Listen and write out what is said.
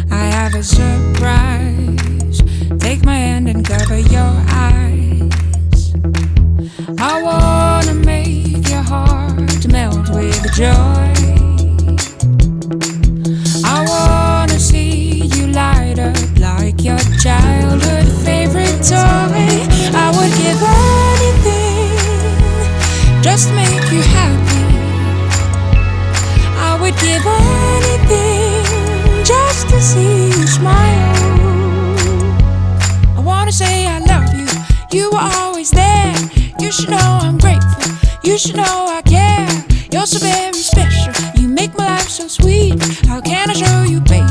I have a surprise. Take my hand and cover your eyes. I wanna make your heart melt with joy. I wanna see you light up like your childhood favorite toy. I would give anything just to make you happy. I would give anything just to see you smile. I wanna say I love you. You were always there. You should know I'm grateful. You should know I care. You're so very special. You make my life so sweet. How can I show you, baby?